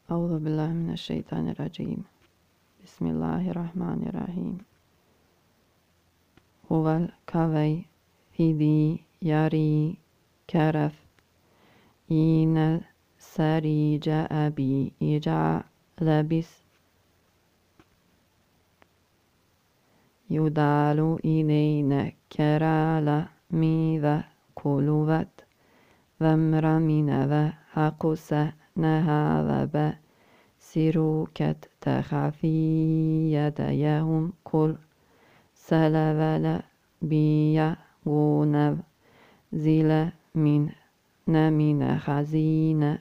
أعوذ بالله من الشيطان الرجيم. بسم الله الرحمن الرحيم. هو الكوي فيدي ياري كرف إن السري جاء بي إجع لبس يدال إلينا كرال ميذا كلوت ذمر من ذا حقس نهذا سروكت تخافي يديهم كل سلبل بيا غونب زيل من خزين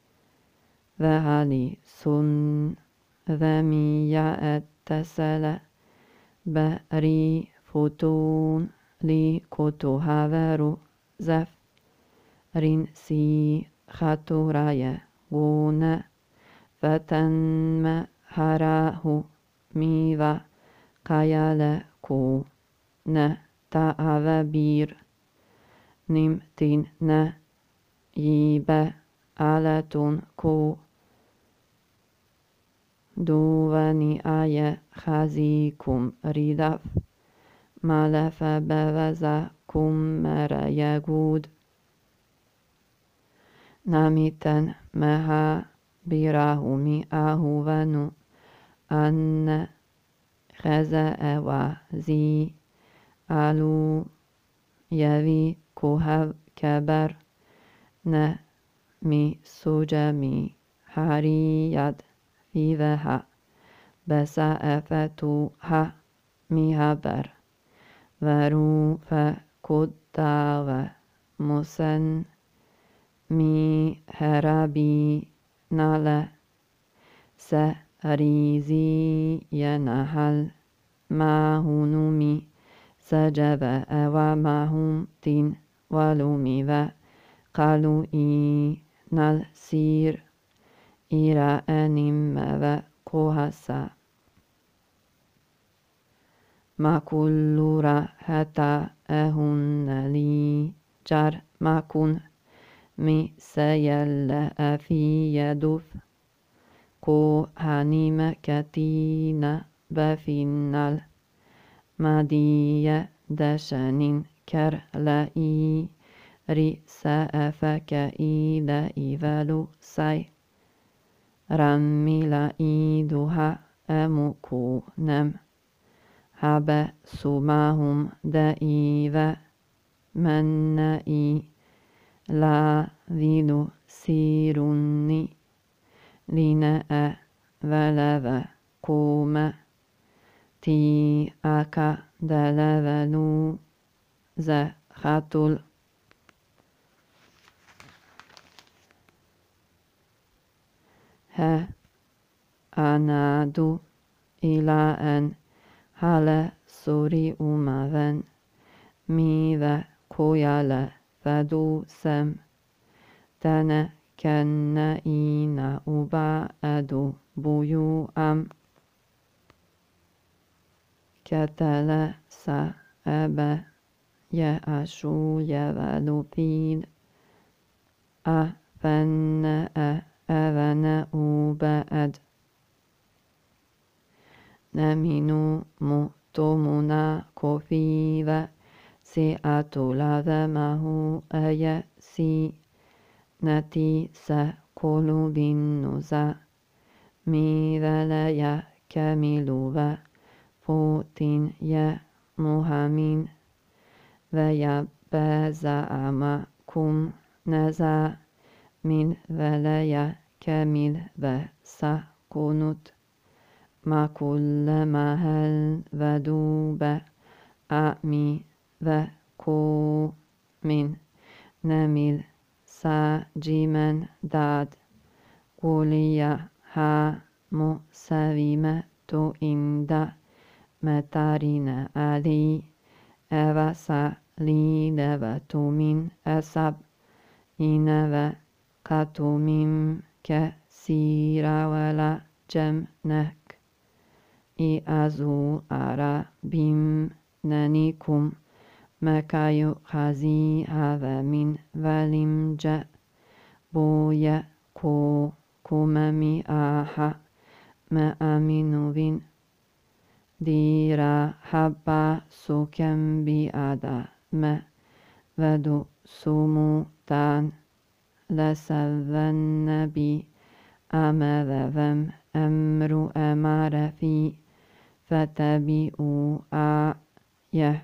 ذهلي سن ذمي التسل بري فتون لي كتهذر زف رنسي خطرايا غون فتنم هراه ميذا قيالكو تعذبير نمتن يبا علتون كو دواني آية خزيكم ردف مالف بوزكم مر يقود نمتن مها براهمي أهوانو أن خزأ وزي ألو يوي كهب كبر نمي سجمي حريد في ذها بسأفتها مهبر ورو فكدا ومسن مي هربي نال سريزي ينحل ماهنمي سجب وماهم تين ولومي وقالوا نال سير إلى أنم وقهسا ما كل حتى أهن لي جر ما كن مي سيل في يدف كو هنيم كتين بفينال مدي دشنين كرلئي رئسا فكإيد إذلو سي رمي لإيدها أمكو نم هب سماهم دئيذ منئي لا ذيلو سيرني لنا ولذ قوم تي أكا دلذنو زخطل ها أنادو إلى أن هل سوري أمذن ميذا كويل فدو سم تن كنئين أبعد بيو أم كتل سأب يأشو يذل فيد أفن أذن أبعد نمينو مؤتمنا كفيذ سئة لذمه أيسي نتي سكل بالنزا ميذا لا يكمل فوتين يا مهمين ويبزع معكم نزا من ولا يكمل وسكنت ما كل مهل ودوب أمي وكو من نميل ساجمن داد قولي ها مسويمة عند متارين علي أوسا ليدبت من أسب إن وقت من كثير ولا جمنك إأزو أرابيم ننيكم مكايو خزي هذا من ولم جاء بويا كو kumami aha ma aminuvin dira habba sukem bi ada me vedu sumutan lesaven bi amelevem emru emarefi fatabi a ye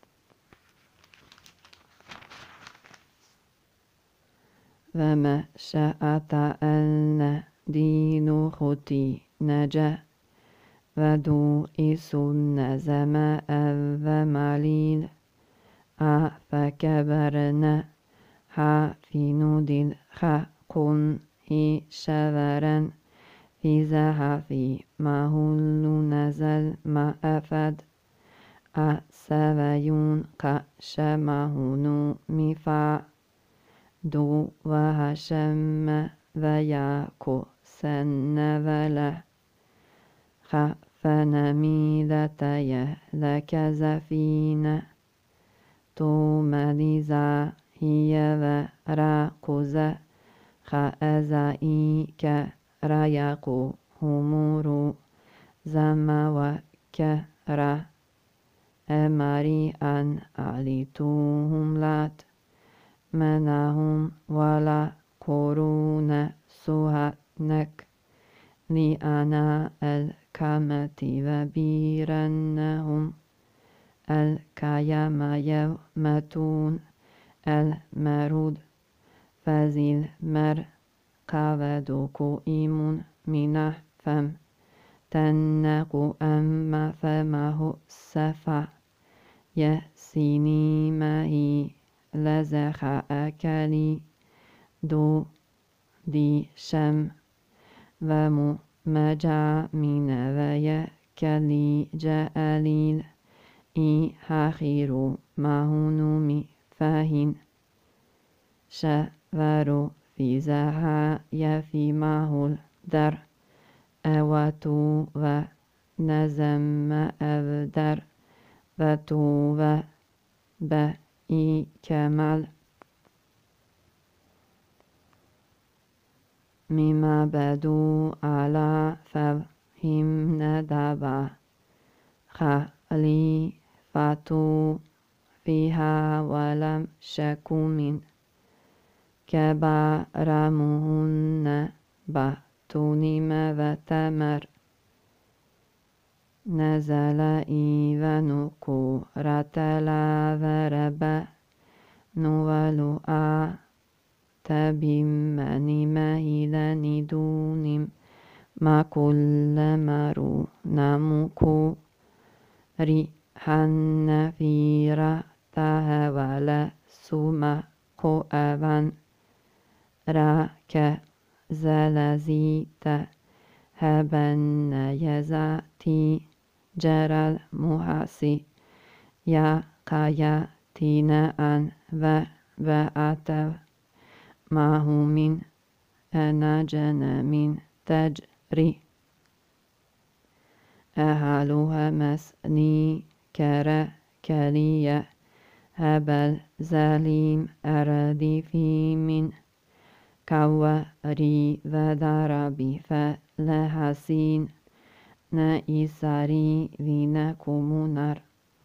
veme sha'ata elne dinu khuti neje vedu isun nezeme evvemalil a fekeberne ha finudil ha kun hi sheveren fi zahafi mahullu nezel ma efed a seveyun ka shemahunu mifa du vahashem veyako sennevele ha fenamidataye lekezefine tu meliza hiyeve rakuze ha ezaike rayaku humuru zamawa kera emari an alituhum lat menahum wala korune suhatnek li ana el kamati vebirennehum el kayama yevmetun el merud fezil mer kaveduku imun minah fem tenneku emma femahu sefa yesini mahi lezecha akeli du di shem vemu meja mineveye keli jeelil I hachiru mahunumi fahin shevaru fizaha yefi mahul dar ewatu ve nezem evder vetu ve be I kemal mima bedu ala fevhim nedaba khali fatu fiha walam shakumin keba ramuhunne batunime vetemer nezala ivenuku ratela verebe nuvalu a tebimmenime ilenidunim makullemaru namuku rihanne fira tahevale suma ko evan rake zelezite hebenne yezati jeral muhasi ya kaya tine an ve atev mahumin enajene min tejri ehaluha mesni kere keliye hebel zalim eredifi min kawa ri vedarabi fe lehasin ne isari vine kumunar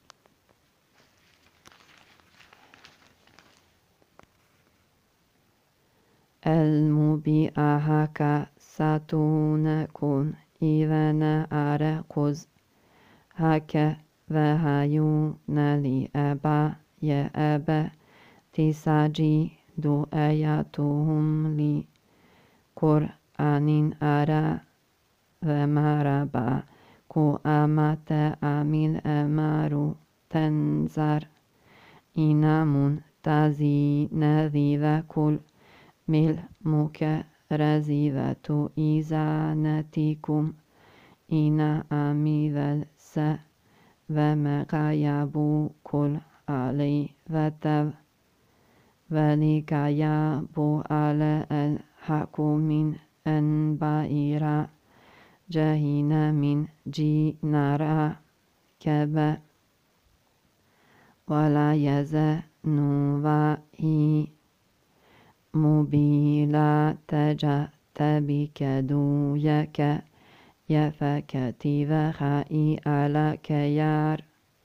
elmubi ahaka satune kun ivene are kuz hake vehayu neli eba ye ebe tisaji du eyatuhum li Kur'anin ara vemaraba ku amate amil emaru tenzar inamun tazi nevive kul mil muke rezivatu izanetikum ina amivel se vemekayabu kul ali vetev velikayabu ale el hakumin en baira jahina min jinara kebe wala yeze nuvahi mubila تبكدو يك يفكتي ذخائي على كيار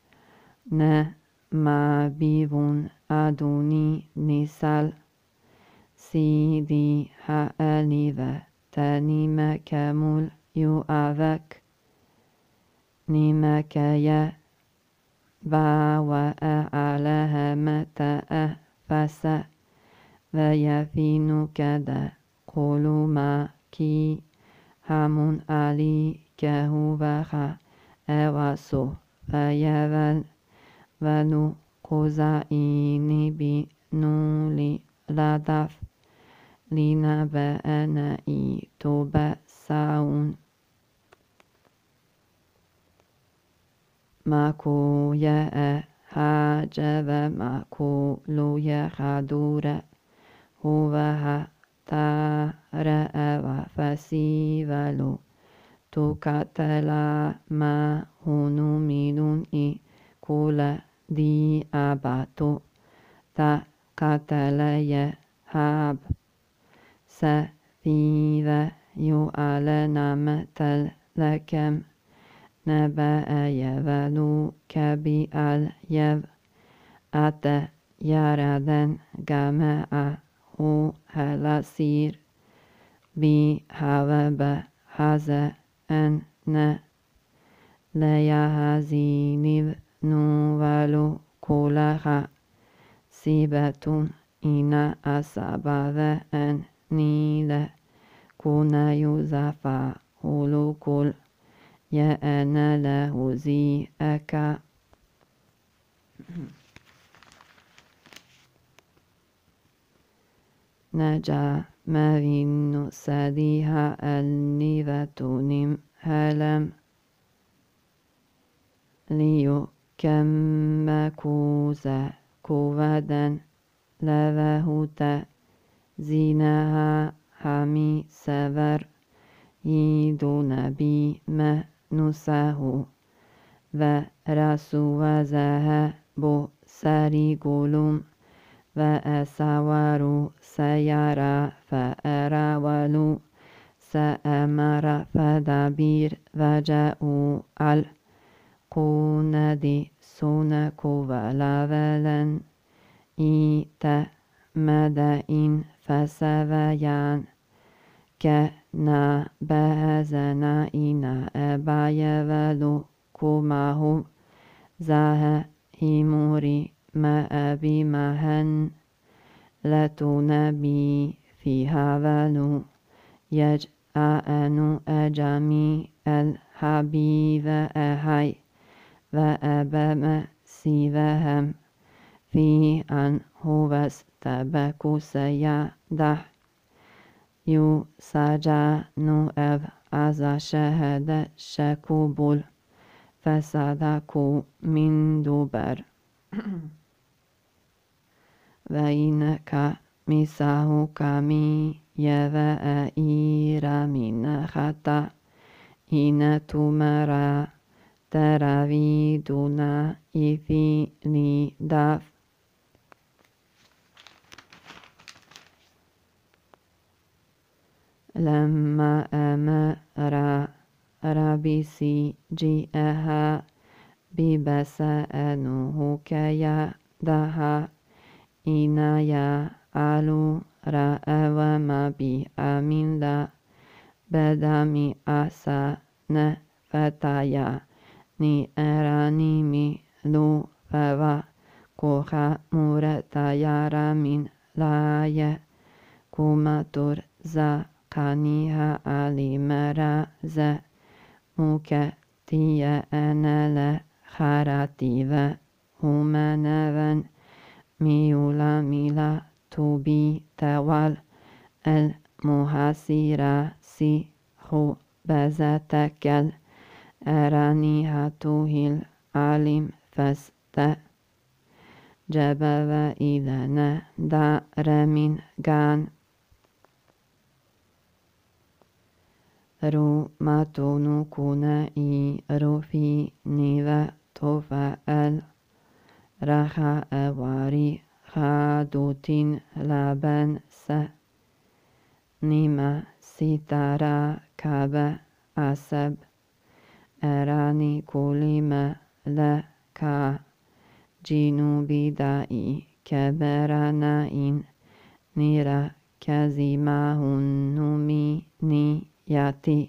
ما بيبون أدوني نسال سيدي حالي ذا تاني كمول يؤذك نيمك يا وأعلها متى فسأ ويفين كذا قولوا ما كي همون علي كهوبخا أواسو فيذل ونو قزائيني بنولي لدف لنبأنئي تبسعون ماكو يا حاجة ماكو لو يا خدورة هو تارا وفسيفلو تكتلا ما هنو ميلون كولا دي أباتو تا قتلا يهاب سفيذا يؤال نامتل لكم نبأ يذلو كبيال يذ أتى يردن جماعة هو هلسير بحواب حزا أن لا يهزين نوالو كلها سيبة إن أصاب أن نيل كنا يزفع هلو كل يا أنا له زيئك نجا مرين سديها النذة هلم ليو كم كوزا كوفدا لذهوتا زينها حمي سفر يدون بي ما نساه ورسو وزها بو سري قلوم وأسوارو سيارا فأراولو سأمر فدبير وجاءوا القوندي سونكو ولولن إيتا مدائن فسويان كنا بهزنا إنا أبايولو كماهم زها إموري ما أبي مهن لتنبي فيها ولو يجأن أجمي الحبيب أهي وأبم سيذهم في أن هو استبكو سيادح يو سجانو أب از شهد شكوبول فصدقوا من دوبر وإنك مساه كمي يوائر من خطأ إن تمرا تراويدنا إفي لدف لما أمر ربسي جئها ببسأنه كيدها إنايا علو رأى وما بأمين لا بدمي أسا فتايا ni أراني ملو فوا كوخا مرتايا من لايا كوماتور زا كانيها علي مرازا مكتيا أنا لا خارتي وهما نذن ميولا ميلا توبي توال المحاسرة سي خو بزتكل أراني هاتوه العلم فاست جبل إذا ندار من كان رو ما تونو كنا رو في نيذا توفى رخاء واري خادوتين لبن نيما ستارا كابا أسب أراني كلمة لكا جنوبي دائي كبرنا إن نيرا كزما هنومي نياتي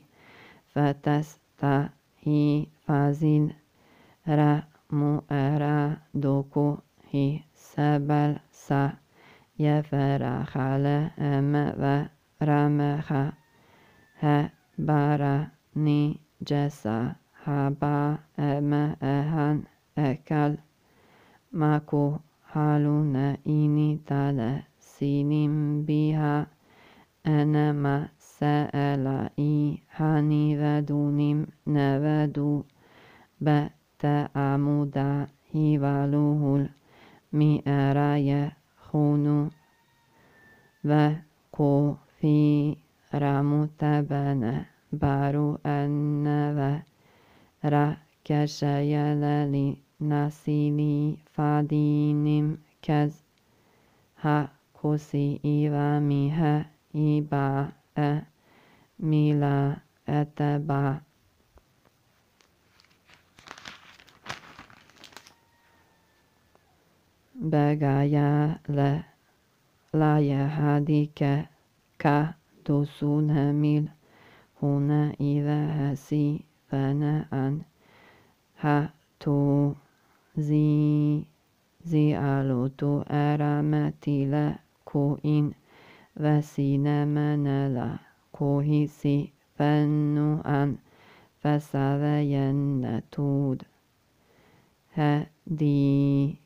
فتستهي فازل را مؤرا دوكو هي سبل سا يفرح على و رمخ هبارا ني جسا هبا أهان أكل ماكو حالونا إني تالا سينيم بها أنا ما سألا هاني ودونيم نودو بتعمودا هيوالوهول مئرا يخونو وكو في رمتبنا بارو أن را كشيلالي ناسيلي فادينيم كز ها كوسي إيوا ميها إيبا ميلا أتبا بغايا لا يهديك كدوسون ميل هنا إذا هسي فناء هاتو زي ألوتو أرامتي لكو إن وسينما لا كوهيسي فنو أن فسوين تود هدي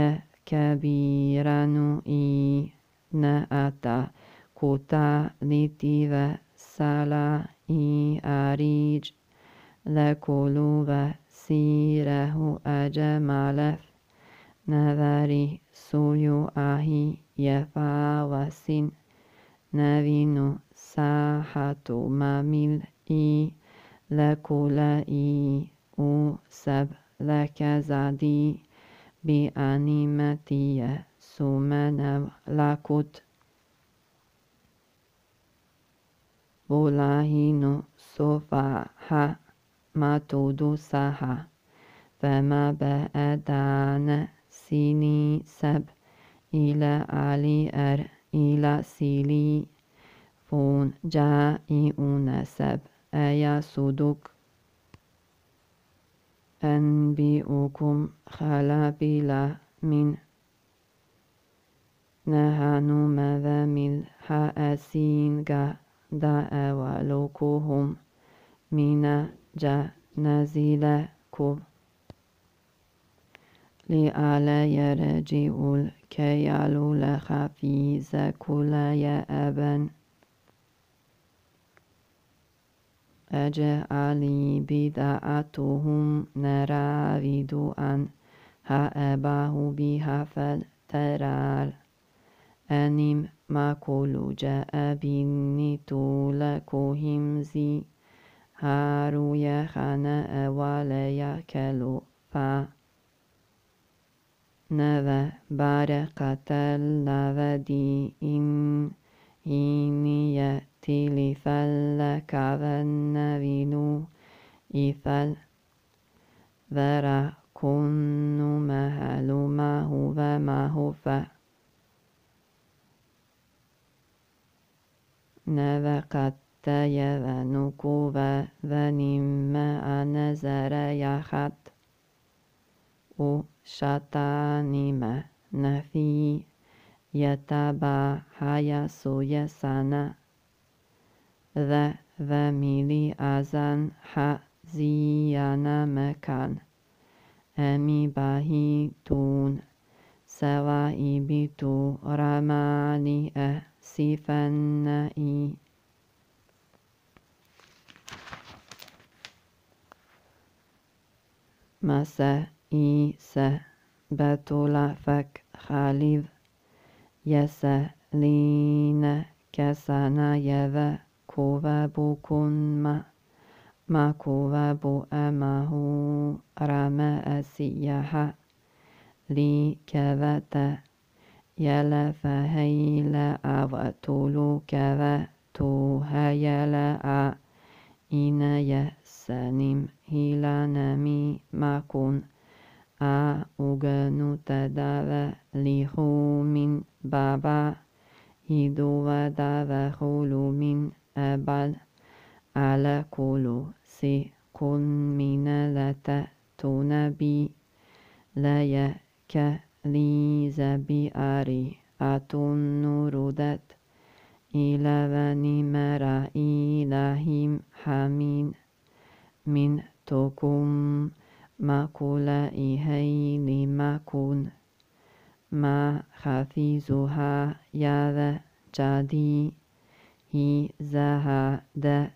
كبيرانو إي نأتا كوتا لتي وسالا إي أريج لكلو وسيره أجمالف نذري سويو أهي يفا وسين نبينو ساحتو ماميل إي لكولا إي أو سب لكزادي بأنيمتي سومن لكوت بولاهينو صفا ها ما تودو ساها فما بأدان سيني سب إلى علي إلى سيلي فون جائعون سب أيا صدوك أنبئكم خلابيلا من نهانو مذامل حاسينغا دا أولوكهم من نزيل كوب لألا يرجعوا الكيال لخفيز كلا يا أبن أجعلي بدعتهم نراود أن هأباه بها فلترال أنم ما كل جاء بني لكوهم زي هارو يخنا ولا يكلو فا نذا بارقة اللذي إن هيني تيلي فلك والنبينو إفل ذرا كن مهل ما هو ما هو نذقت يذنكو وذنم أنزر يخت شتانيم نفي يتبع حياسو يسانا ذا ميلي أزان حزيانا مكان أمي باهي تون سوائي بيتو رماني أسفنائي مسا إيسا بطولا فك خاليف يسالين كسانا يذا كوابو كن ما كوابو أماه رما أسيها لي كذا يلا فهيلا أوتولو كذا tuhayala ina yasanim hilanami makun uganutadava lihumin baba hiduvadava hulumin abal ala kulu si kun minalata tunabi laya li zabi ari atunurudat ilavani mara ilahim hamin min tokum makula ihayli makun ma hafizuha yada jadi hi zaha da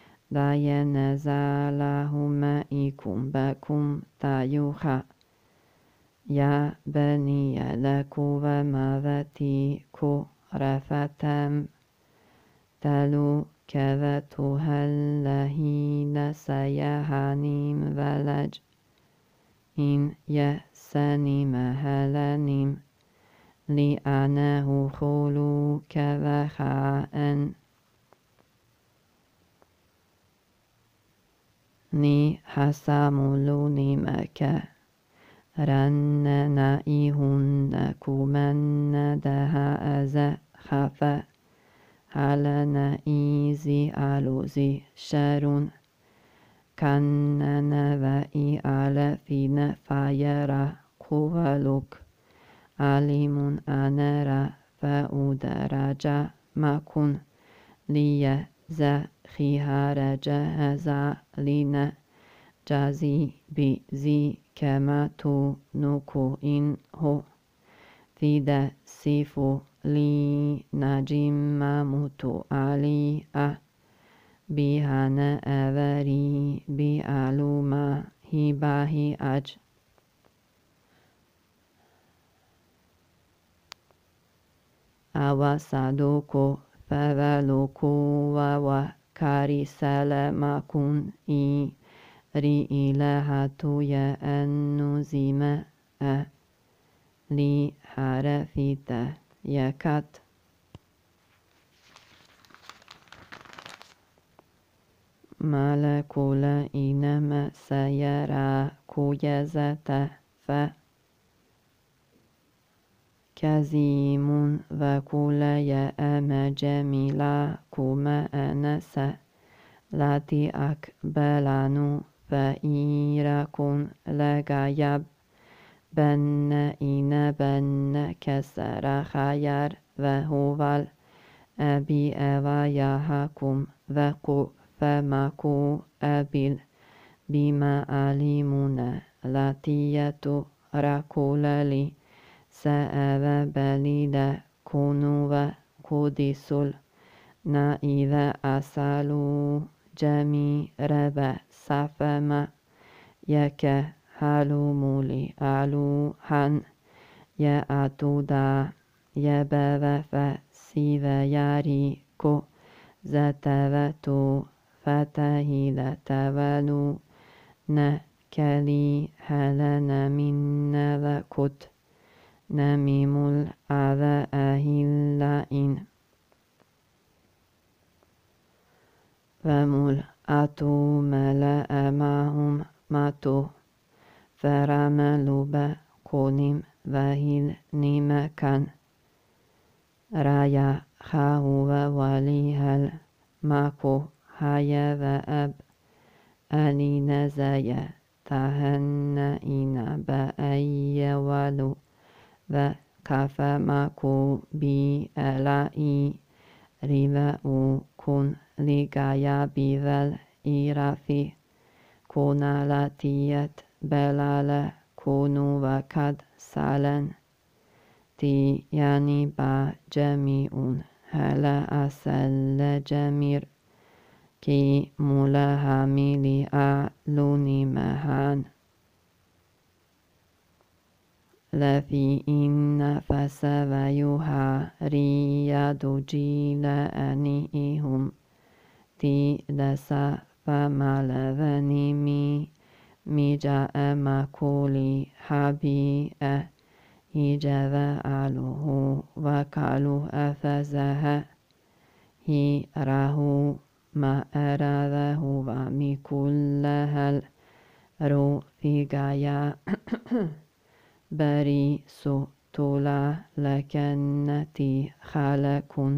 dayanazalahuma ikum bakum tayuha ya bani yalakuva mavati ku rafatam talu kavatuhallahi nasayahanim valaj in yasani mahalanim li'anahu khulu kavaha'an ni hasamuluni maka ranna ihunna kumanna daha aza khafa halana izi aluzi sharun kannana va ala fina fayara kuvaluk alimun anara fa udaraja makun liya za khiharaja haza lina jazi bi zi kama tu nuku in ho fida sifu li najima mutu ali bihana avari bi aluma hibahi aj awasaduko favaluku wa kari salamakun ri ilahatu ya annuzima li harafita yakat malakula inama sayara kuyazata fa kazimun vakula ya ama jamila kuma anasa lati akbalanu fa irakun lagayab banna ina banna kasara khayar vahuval abi avayahakum vaku famaku abil bima alimuna latiyatu rakulali sa'ava balida kunuva kudisul na idha asalu jami raba safama yaka halumuli aluhan ya atuda ya bava fa siva yari ko zatavatu fatahila tavalu na kali halana minna vakut namimul adha ahilla in famul atu mala amahum matu faramaluba kunim vahil nimakan raya khahuwa walihal mako haya va ab alina zaya tahanna ina ba ayya walu va kafa mako bi alai riva kun ligaya bival irafi kuna latiyat belala kunu vakad salan ti yani ba jami'un hala asal jamir ki mula hamili luni mahan lafi inna fasavayuha riyadu jila anihum ti dasa famalavani mi ja'a makuli habi hijava aluhu wakalu afazaha هيره ما أراده ومكلها الرفيقيا بريسو تولا لكنتي خالكن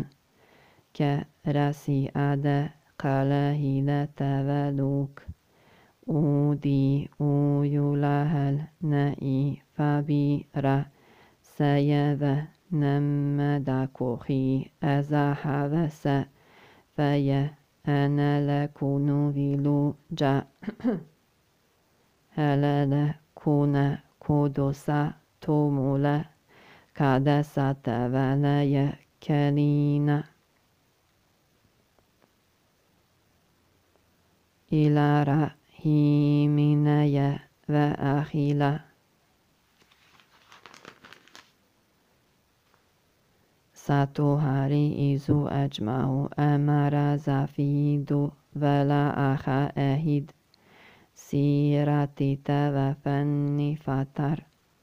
كرسي أدا قاله تذلوك أودي أويلهل نئي فبيرا سيذا نمدكوخي أزحذس فيا أنا لكون فيلو جا هلال كون كودوسا تومولا كادسا تذلي كلينا إلى رحيمنا وأخيلا ساتوهاري إزو أجمعو أمر زفيدو ولا أخا أهيد سيرتي توفني فتر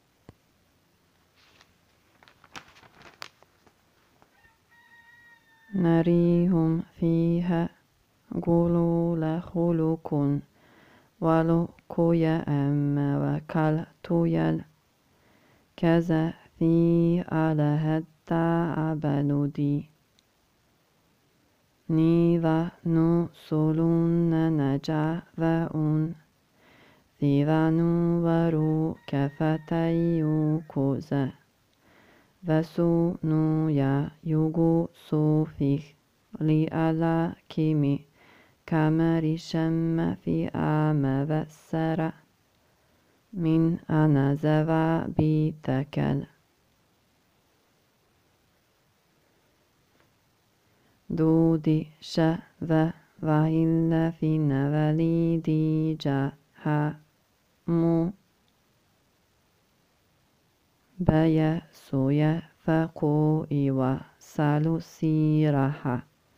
نريهم فيها قولوا خلق ولو كويا أما وكالتويل كذا في على التعبلودي نيفا نسولون نجا وأن ثيوانو ورو كفتيو كوزا وسونو يا يوغو سوفيخ لألا كيمي كامري شم في آم وسرا من أنا زوا بيتكل دودي شذا وإلا في نوليدي جاها مو بيا سويا فقوي وسالو سيرها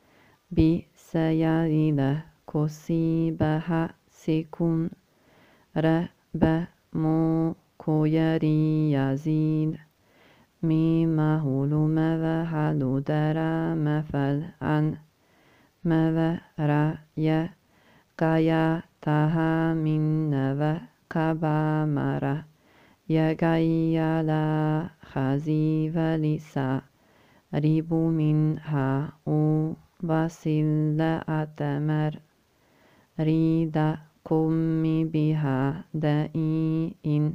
بسيالي كسيبها سيكون رب مو كويري يزيد مما هلو مذهلو درا مثل عن مذرا قايا تها من نذ قبا مرا يغايا لا خزي ولسا ريبو منها او باسل أتمر ريدا قمي بها دائي إن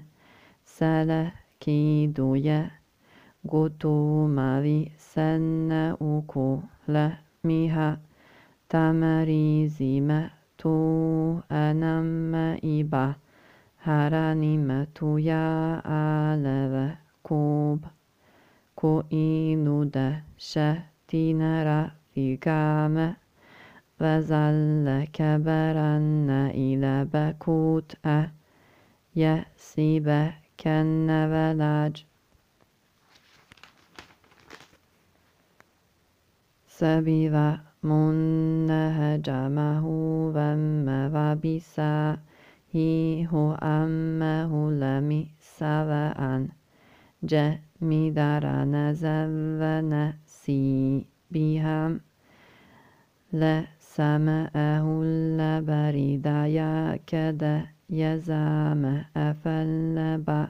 سلكي دويا قطو ماري سنة أكو لميها تمريزي ما تو أنم إبا هراني ما تو يا آلذ كوب كو إنو ده شتينرا في قام وزل كبرن إلى بكوت يسيب كن ولاج سبيل منهجمه ومبابسا هو أمه لمي سواء جمي دار نزل نسي بهم لسمأه لبريدايا كدا يزام أفلبا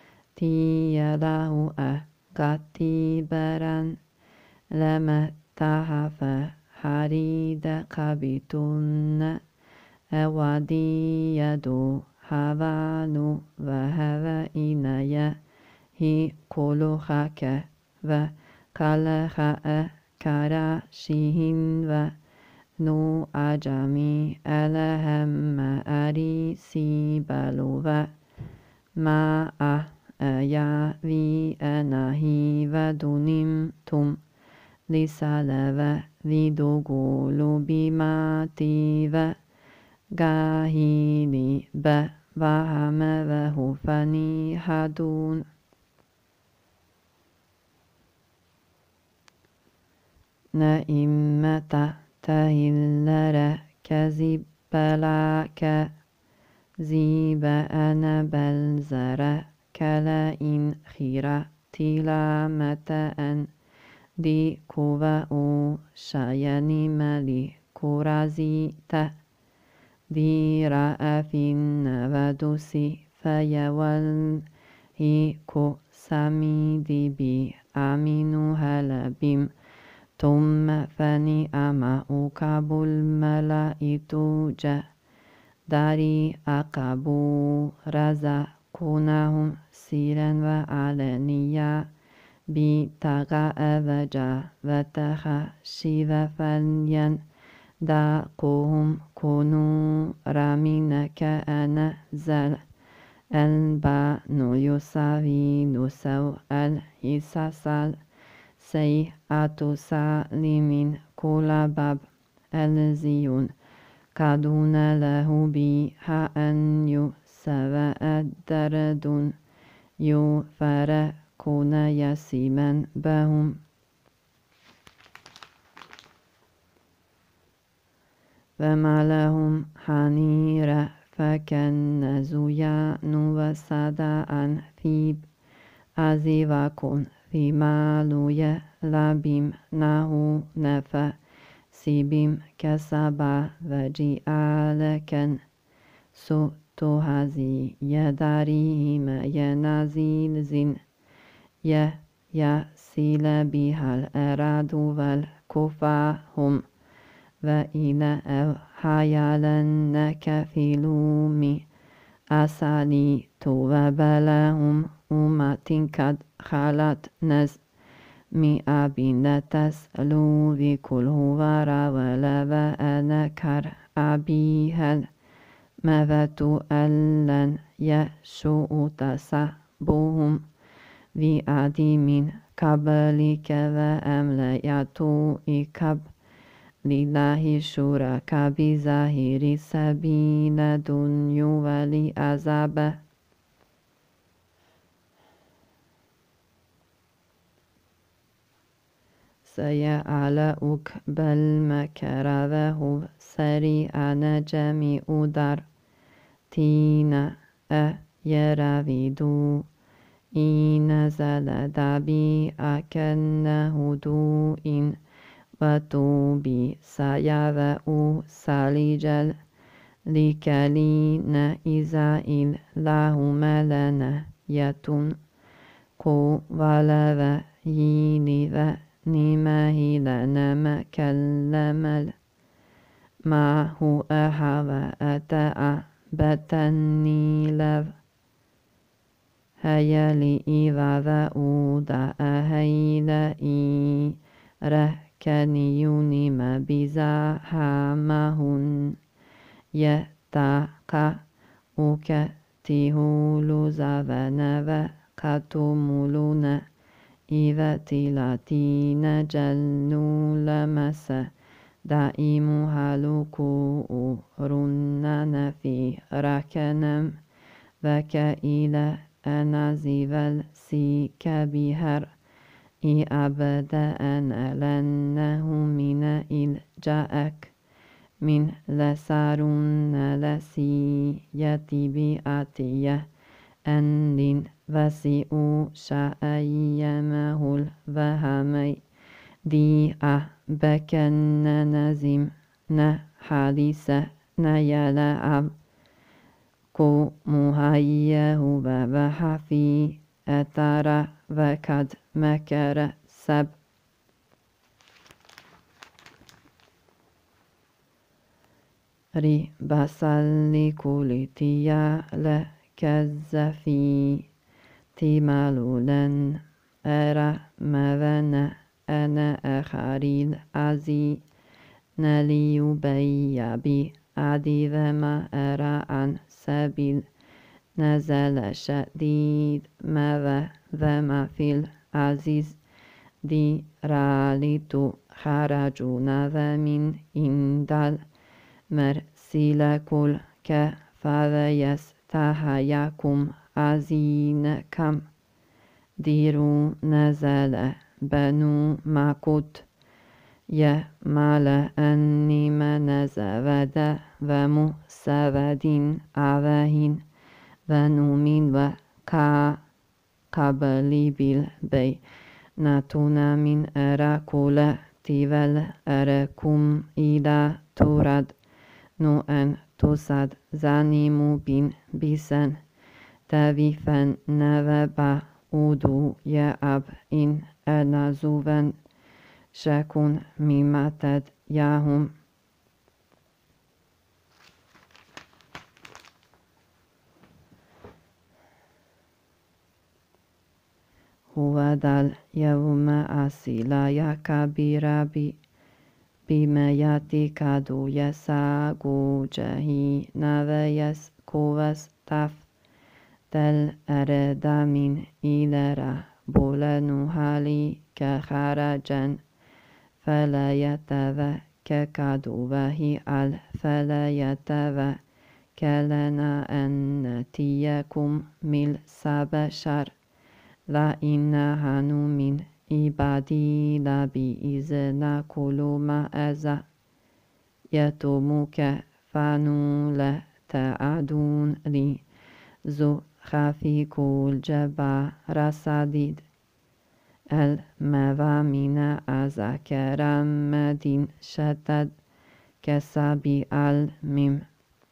تيله كتيبرا لما تحف حريد قبيتون أودي يدو هوانو وهو إنايا هي كلوخك وكالخاء كراشيهن ونو أجامي ألهم أريسي بلو ما أيا في أناهي ودنيم توم لسالة ودوغولو بماتي وغاهيني وهم وهفني حدون نئمة تهلر كذب لك زيب أنا بلزر كلا إن خيرة تلامة أن دي كوفا أو شاياني مالي كورازي تا دي رأفين ودوسي فيوال هيكو سامي دي بي آمينو هلبيم ثم فني أما أكابو الملائتو جا داري أقابو رزا كونهم سيرا وعلانيا بتغا أذجا وتخا شيفا فلين دا قوم كونوا رامين كأنا زل البانو يساوي نسو الحساسال سيئة سالمين كل باب الزيون كادون له بها أن يسوى الدردون يفرقون يسيما بهم وما لهم حنيرة فكنزوا يانو وصداء في أزيواكون في مالو يلبيم نهو نفا سيبيم كسبا وجيالكن سوتو هزي يداريهم ينازيل زين يسيل بها الأراد والكفاهم وإلى حيالنك في لومي أسالي توبلهم أمة قد خلت مئة بن تسلو بكل هوارا ولو أنكر أبيها المذت ألن يشوء تسبهم في من قبلك وأمليتو إكب لله شركا بظاهر سبيل دنيا ولأزابه سيعلى أقبل مكره سريعا جميع دار تينا يراودو إن زل دبي أكنه دو إن وتوبي سيعوى سالجل لكلين إزائل لهم لنا يتون كو ولو يلي نماهي لنا ما كلم ما هو أحوى أتأ بتني لو هيالي إذا ذاودا أهيلا إي رهكني يونيما بزاحمهن يتاقى أكتهولو زفنا وكتمولونا إذا تلاتين جلنو لمس دائم هلوكو رننا في ركنم وكإلى أنازيف السيك بهر إي أبدا أنا لنه من إلجاءك من لسارون لسيتي بأتيه أن وسيء شأيمه الوهمي دي بكن نزم نحادثة نيلعب كو مهيه وبحفي أترى وقد مكر سب ري بسالي كولتيا لكزفي تمالولا أرى مذن أنا أخاريل أزي نليبي بي عدي ما أرى عن سبيل نزل شديد ماذا ذم في العزيز دي راليتو خرجون ذا من إندال مرسيل كل كفاذا يستحياكم عزينكم ديرو نزل بنو ماكوت يمال أني من زود ومسودين عوهين ونومين وكا قبلي بالبي ناتونا من أراكولا تيفل أراكم إلى تورد نو أن توسد زانيمو بين بيسن تافيفن نذبا أودو يا أب إن أنازوفن شكون ميماتد ياهم هو دال يوم أسيلا يا كبيرا بما ياتي كادو يساقو جهي نذيس كوس تف دل أردامين إلرا بولنو هالي كخرجن فلا يتذا ككادو وهي فلا يتذا كلنا أن تيكم مل سبشر لا إنها من عبادي لا بإذن كل ما أزا يتمك فنول تعدون لي ذو خفي كل جبار سديد الموامين أذكر مدين شتد كسبي الميم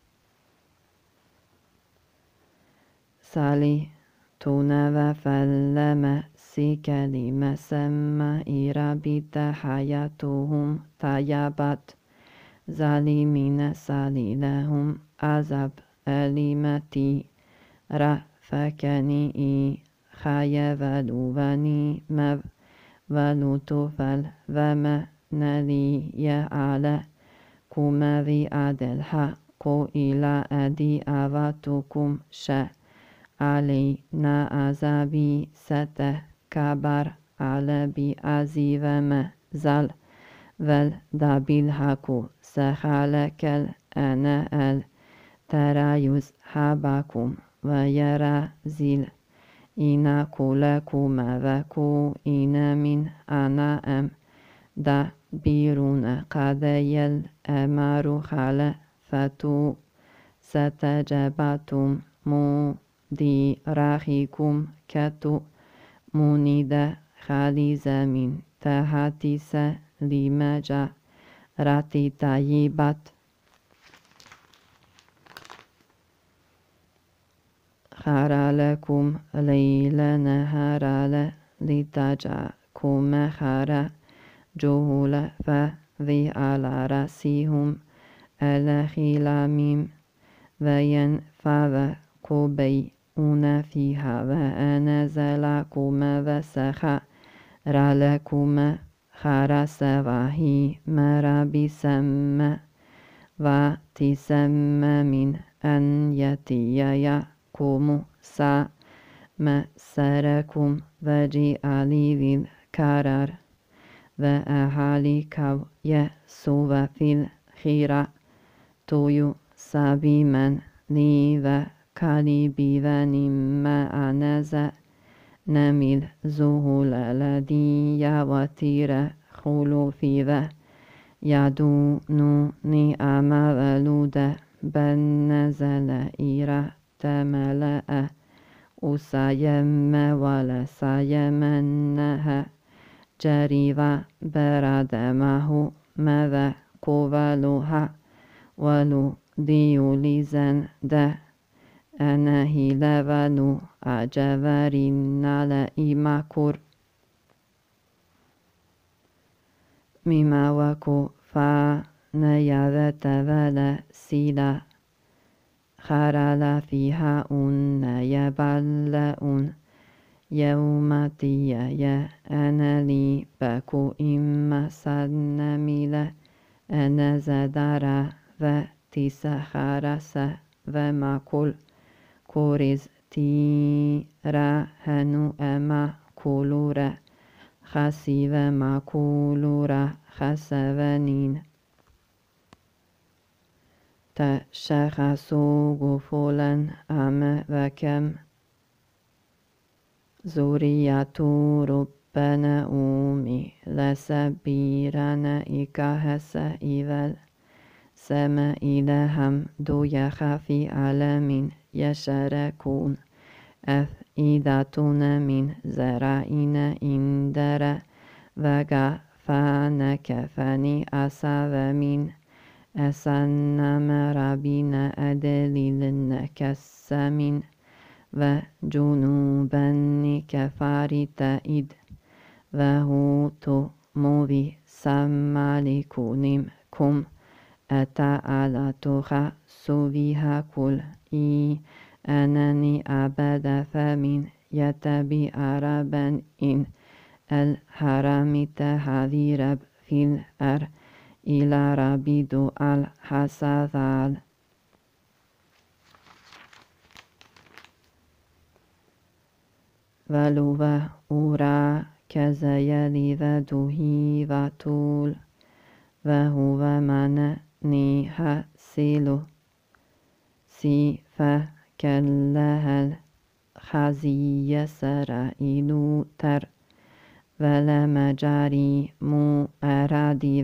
سالي تونف فلما سي كلمة سما إرابيت حياتهم طيبات ظالمين سالي لهم عذاب أليمتي رفكني خايا ولواني مب ولوتوفل وما نلي على كما في أدلها كو إلى أدي أواتكم شا علينا عذابي ستكبر على بأزي وما زل والدبيلهكو سخالك الأنا الترايز حبكم ويرى زيل إنا كلكم وكو إنا من أنا دا بيرون قضي الأمر خلفتو ستجبتم مودي راخيكم كتو منيد خالي زمين تحتي سليمجا راتي طيبات خار لكم ليل نهار لتجعكم خار جهول فذي على رأسهم الخلاميم وينفذ كبيون فيها وأنزلكم وسخر لكم خرس وهي مرابسم وتسم من أن يتي كم مسركم وجعل الكرر وأهلك يسوع في الخيرة تويو سبي من لي وكالبي ونما أنزا نميل زهول الذي يوتير خلوفي ويدونني أما ولود بنزل إيرا تملأ أسايم ولا سايمنها جريوا برادمه ماذا قولها ولو ديوليزن ده أنا هيلفنو أجبرين على إماكور مما وكو فنيذت ولا سيلا خرال فيها يبلؤون يوم تيايا أنا لي بكو إما سنميل أنا زدارا وتسخرس وماكل كوريز تيرا هنو أما كولورا خسي وماكولورا خسونين تشخصوا غفولا أم وكم زورية ربنا أمي لسبيرنا إكهس إذا سما إلهم دو يخفي على من يشاركون أث إذاتون من زرائن إندر وغا فانكفاني أساو من أسنم رابين أدليل كسمين وجنوبني كفارت إد وهوتو موبي سمالكونيم كم أتعالتوخا سوبيها كل أنني أبدا فمن يتبي عربا إن الحرام تهذي رب في الأر إلى ربيدو الحساثال ولو أورا كزيلي ودوهي وطول وهو من نيها سيلو سيفا كالله الخزي سرائيل تر ولمجاري مو أرادي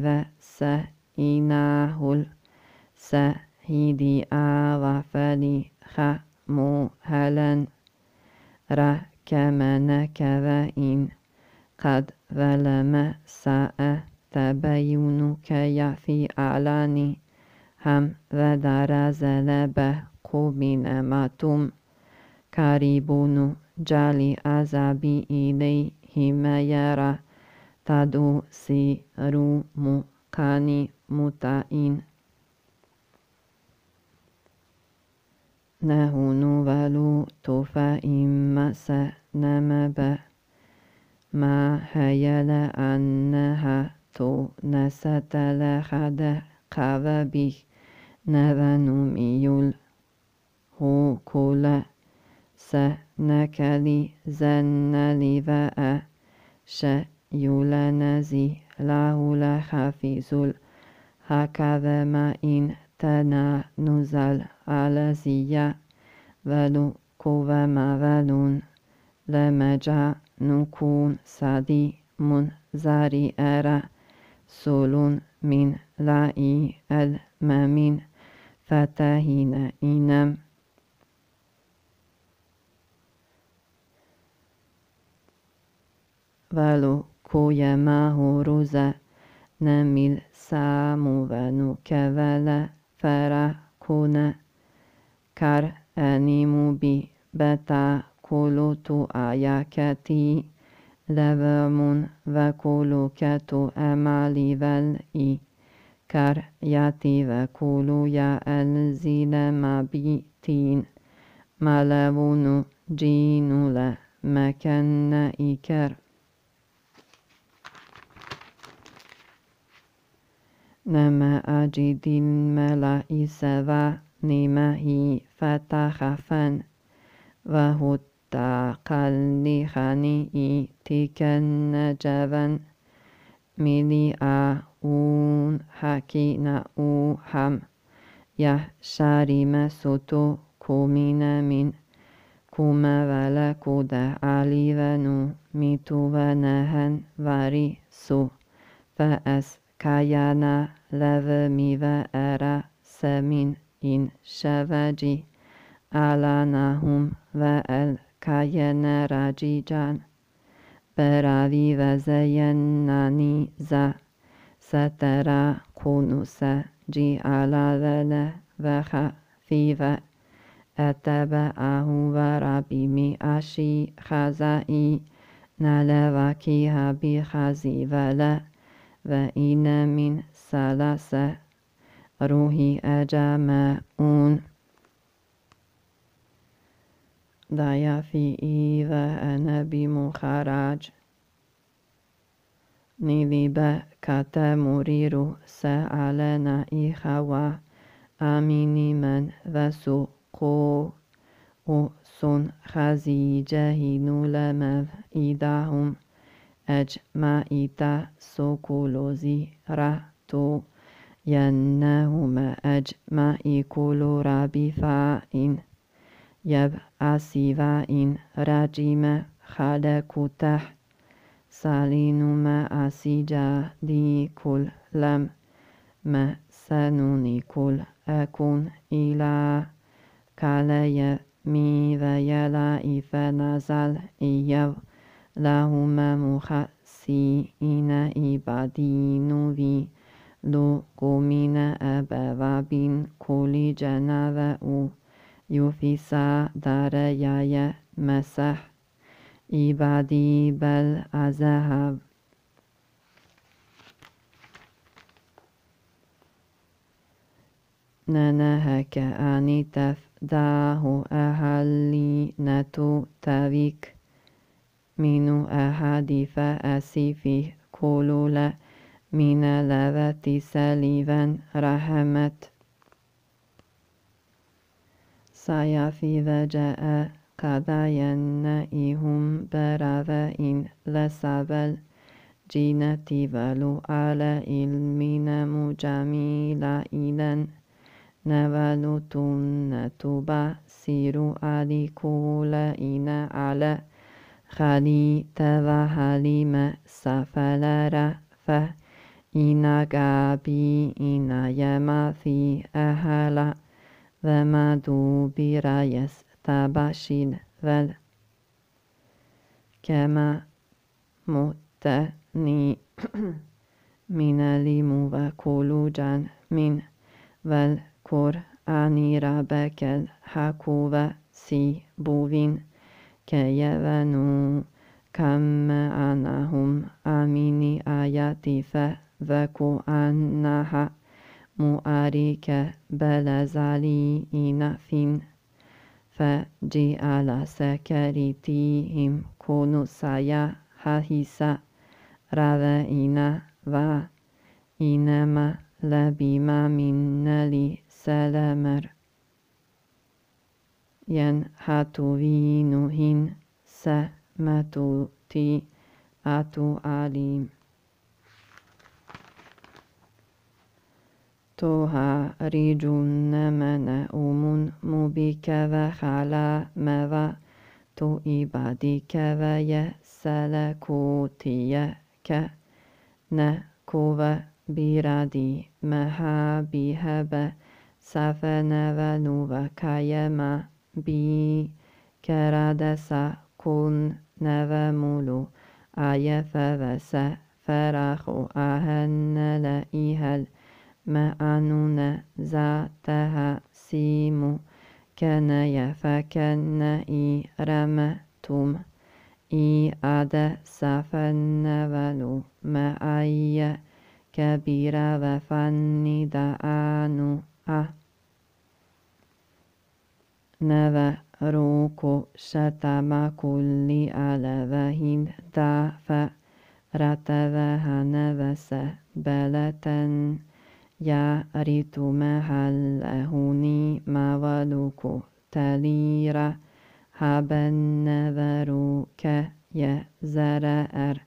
وسئناه السهيدي آوفلي خمو هلن ركمنك وإن قد ولم ساء تبينك يفي أعلاني هم ودرز لبه قومين ماتم كاريبون جالي أزابي إليهم يرى تدو سيرو مكاني متائن نهون ولو تفائم سنمب ما هيل أنها تو نستل خد قوبي نذنميول هو كل سنكلي زنلي وأ شيول نزي له لخفيزول هكذا ما إن تنا نزل على زيا ولو كوى ما ولون لمجا نكون صدي منزاري أرى سولون من لائي الممين فتهين إنم ولو كوي ما روزا نميل سامو ونكولا فركون كار أنيمو بي بتا كولوتو آياكتي لبمون وكولوكتو أمالي والإي كار ياتي وكولو يا الزيل مبيتين ملبونو جينو لمكان إكر نما أجد الملائس ونمهي فتخفن وهو تقلي خني تكن جبن ملي أون حكينا أو هم يحشاري مسوتو كومين من كوما ولا كودا علي ونو ميتو ونهن وري سو فأس كايانا لذ ميوى أرى سمين إن شواجي أعلانهم والكايانا راجيجان براوي وزيناني زا سترى كونوس جي على ذل وخفيف أتبعه وربي مي أشي خزائي نلوكيها بخزي ولا وإن من ثلاثة روحي أجمعون دايا في وأنا بمخرج نيليبا كاتا مريرو سألنا إخوة أميني من وسوقو أسن خزيجه نولمذ إيداهم أجمعيتا سوكولوزي راتو ينهما أجمعي كل ربي فإن يبعثي وإن رجيم خلقو تحت سالينما أسيجا دي كل لم ما سنوني كل أكون إلى كالي مي ويلا إفنازل إيو لهما مخسئين إبادينوي لو قومين أبوابين كل جناو يوفيسا دارياي مسح إبادي بل أزهب ننهك أني تفداه أهلي نتو تابيك منو أحد فأسفه كلول من لذة سليفا رحمت سيافي وجاء قضاينئهم براذين لسبل جينتي ولو على علمنا مجاميلا إذن نولو تنتوبا سيرو علي كولا إنا على خالي توهاليم سفلرا فإنا غابي إنا يماثي أهلا وما دوبرا يستباشين ول كما متني من الليم وكل جان من والقرآن ربك الحكو سي بوين كيبنوا كما أنهم آمين آياتي فذكو أنها مؤارك بلزالي إنفين فجعل سكرتيهم كونوا سايا حهيسا رذائنا وإنما لبما من لي سلامر ينحتوينهن سمتوتي أتو عليم تهارجون من أمون مبك وخلا مذا تو إبادك ويسلكوتيك نكو بردي مهابيهب سفن ونو كيما بي كردسا كن نومولو آيف وسفرخو أهن لإهل ما أنون ذاتها سيمو كان يفكن إرمتم إي أد سفن ولو ما أي كبير وفني دعانو نوروكو شتما كل على وهين دافع رتوهن وسبلتن ياريت محلهوني مولوكو تليرا هبن وروك يزرأر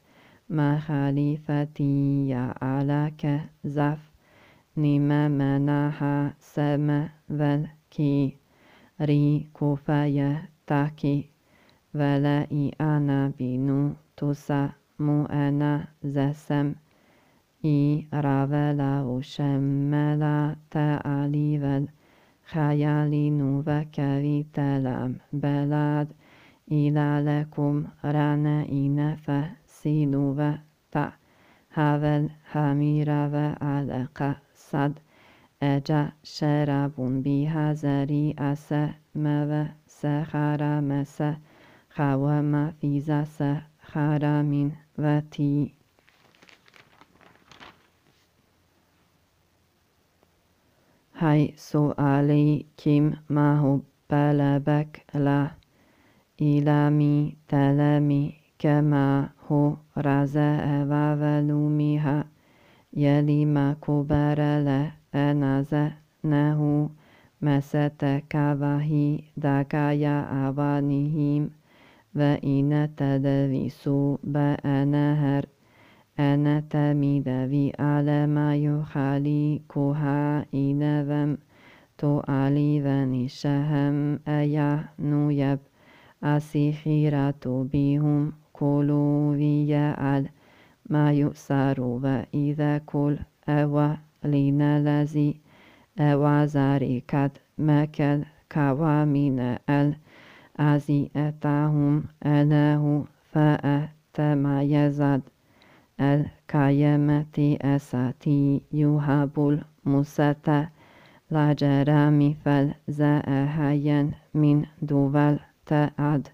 مخالفتي علىك زف نما منها سم والكي ريكو فيتاكي ولئي أنا بنو تسمو أنا زسم إي راولا وشملا تعالي والخيالي نوكري تلام بلاد إلى لكم رانا إنفا سينو وتا هاول هميرا وعلق صد أجا شرابون بهزري أسا ما سخارا مسا خوما فيزا سخارا من وتي هاي سؤالي كم ما هو بلبك لا إلامي تلمي كما هو رزاء وولوميها يلي ما كبر لأنزا نهو مستكوهي دكايا أوانيهم وإن تدرسوا بأنهر أنا تميدوي على ما يخاليكها إنهم تعالي ونشهم أيا نويب أسيخيرات بهم كلوي على ما يؤسر وإذا كل أولين الذي وزاركت مكل كوامين أزيئتهم أله فأتميزد الكيامة أساتي يهاب المساتة لا جرام فالزاهين من دول تأد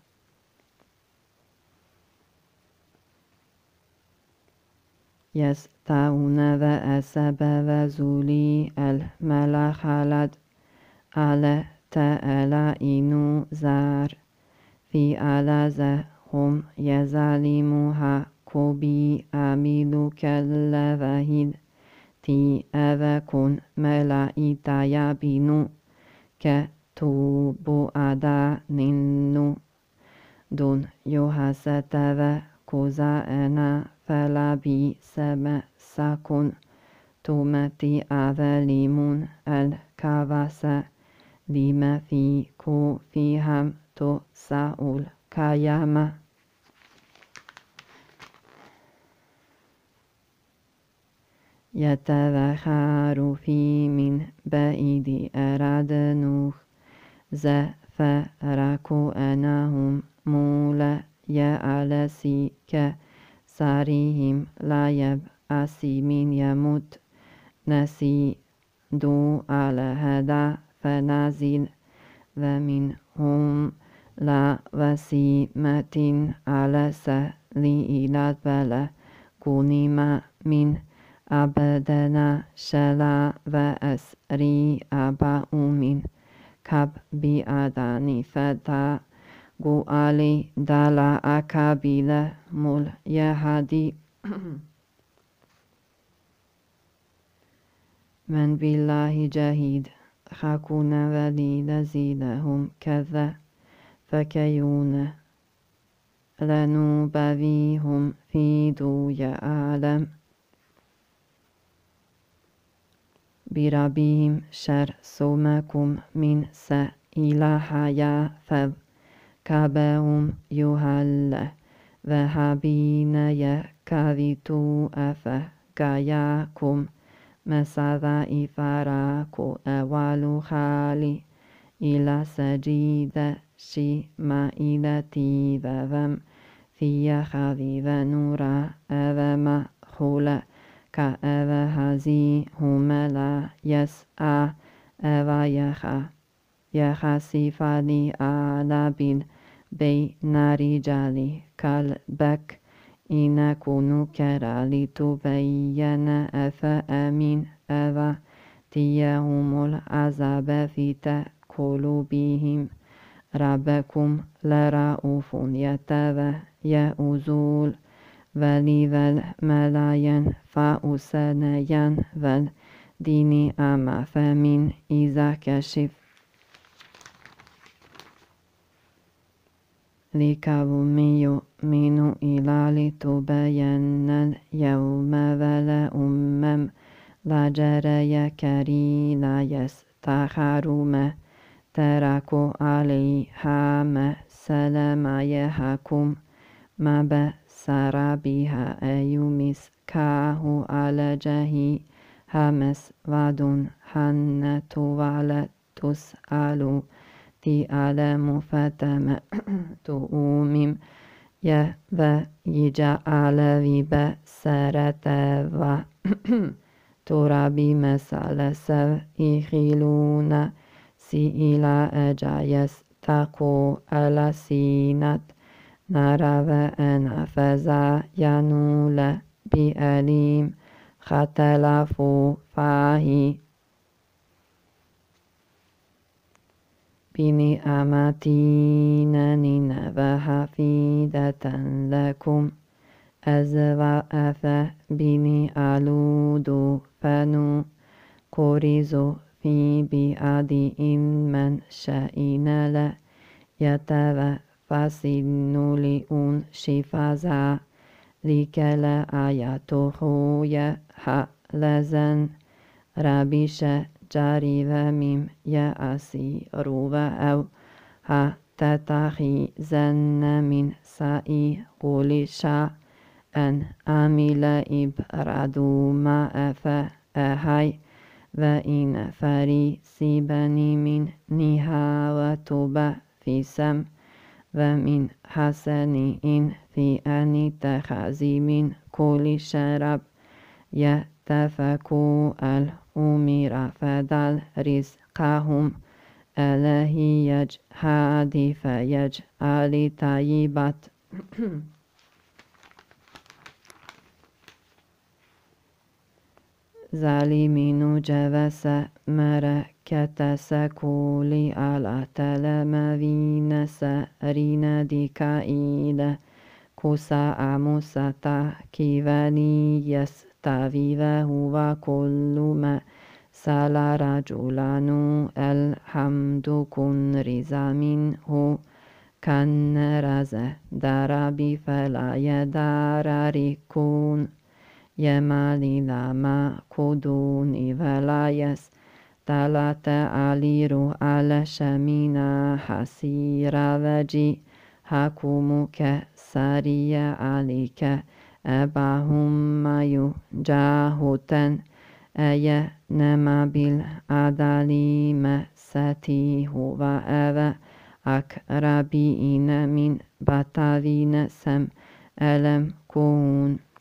يستعون وأسب وزولي الملاخلد على تألائن زار في ألازة هم يزالمها كوبي أميلو كاللذهيد تي أذكن ملائتا يابينو كتوبو أدا نينو دون يوهستذ كوزاءنا فلا بي سما سكن تومتي أذليمون الكافاسة لما في كو فيهم تو ساول كيامة يتذخر في من بعيد أرادنوخ زفركو أنهم مولا يألسي كسارهم لا يبأسي من يموت نسي دو على هذا فنازل ومنهم لا وسيمة على سهل إلى بلا كونما من أبدنا شلا وأسري أبا من كب بأداني فتا قوالي دالا أكابيل مول يهدي من بالله جهيد خاكون ولي لزيدهم كذا فكيون لنبذيهم في دو يعلم بربهم شر سومكم من سئل حيا فكبهم يهل وهبين يكذتو أفكياكم مساذا إفراكو أول خالي إلى سجيد شما إلتي وذم في خذي ونورا أذم خلا كأذا هزي هم لا يسعى أذا يخسفني على بين رجالي كالبك إن كونوا كرا لتبين أفأمين أذا تيهم العذاب في قلوبهم ربكم لرؤوف يتذى يؤذول ولذا الملاين فأسنين والدين أما فمن إذا كشف لقوم يؤمنوا إلى لتبين اليوم ولا لا جرى كري لا يستخر ما تركوا عليها ما سلم يحكم ما بسر بها أيمسكاه على جهي همس ودن حنة ولا تسأل تعلم فتم تؤمم يجعل بسرة و ترابي مسال سيخلون سئلا أجايس تقو على سينات نرى وأنفذا ينول بأليم ختلفوا فاهي بنعمتنا ننبه فيدة لكم أزوأف بني ألود فنو كوريزو في بأدي إن من شئنا لا يتوفسن لأن شفازا لكلا آياته يحلزن ربيش جاري وميم يأسير أو تتخذن من سائي قولشا أن أميل إبردو ما أفأهي وإن فريسي بني من نها وتوبة في سم ومن حسن إن في أن تخزي من كل شرب يتفكوا الأمير فدل رزقهم إليه يجهد فيجعل طيبات ظالمين جوس مركة سكولي على تلمذين سرين ديكائيل كوسا أموستا كيفاني يستوي وهو كل ما سال رجلان الحمد كن رزا منه كان رزا دربي فلا يدار ركون يمالي لما كدوني ولا يستلت عليرو على شمينا حسير وجي حكمك سريع عليك أباهم ما يجاهتن أي نما بالعدل مساتي هو أبا أقربين من بطلين سم ألم كون